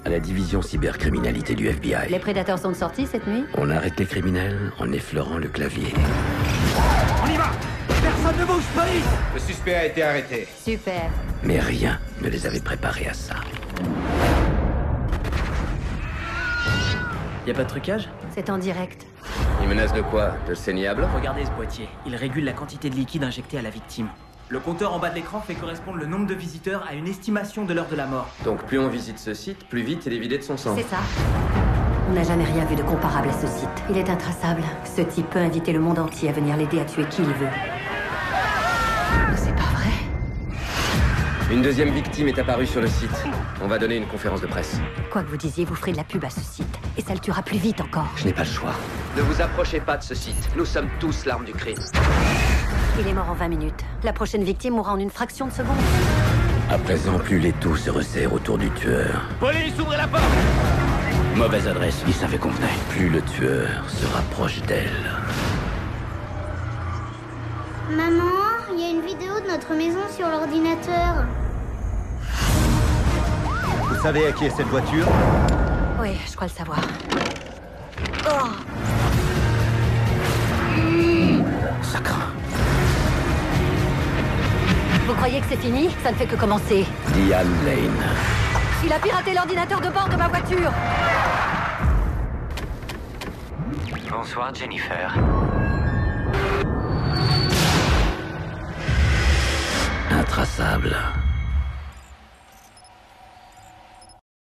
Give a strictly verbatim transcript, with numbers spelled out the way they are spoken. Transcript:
à la division cybercriminalité du F B I. Les prédateurs sont de sortie cette nuit? On arrête les criminels en effleurant le clavier. On y va! Personne ne bouge, police! Le suspect a été arrêté. Super. Mais rien ne les avait préparés à ça. Y a pas de trucage? C'est en direct. Il menace de quoi? De saignable? Regardez ce boîtier. Il régule la quantité de liquide injecté à la victime. Le compteur en bas de l'écran fait correspondre le nombre de visiteurs à une estimation de l'heure de la mort. Donc plus on visite ce site, plus vite il est vidé de son sang. C'est ça. On n'a jamais rien vu de comparable à ce site. Il est intraçable. Ce type peut inviter le monde entier à venir l'aider à tuer qui il veut. Mais c'est pas vrai. Une deuxième victime est apparue sur le site. On va donner une conférence de presse. Quoi que vous disiez, vous ferez de la pub à ce site. Et ça le tuera plus vite encore. Je n'ai pas le choix. Ne vous approchez pas de ce site. Nous sommes tous l'arme du crime. Il est mort en vingt minutes. La prochaine victime mourra en une fraction de seconde. À présent, plus l'étau se resserre autour du tueur. Police, ouvrez la porte! Mauvaise adresse, il savait qu'on venait. Plus le tueur se rapproche d'elle. Maman, il y a une vidéo de notre maison sur l'ordinateur. Vous savez à qui est cette voiture? Oui, je crois le savoir. Oh. Ça craint. Vous croyez que c'est fini? Ça ne fait que commencer. Diane Lane. Il a piraté l'ordinateur de bord de ma voiture. Bonsoir, Jennifer. Intraçable.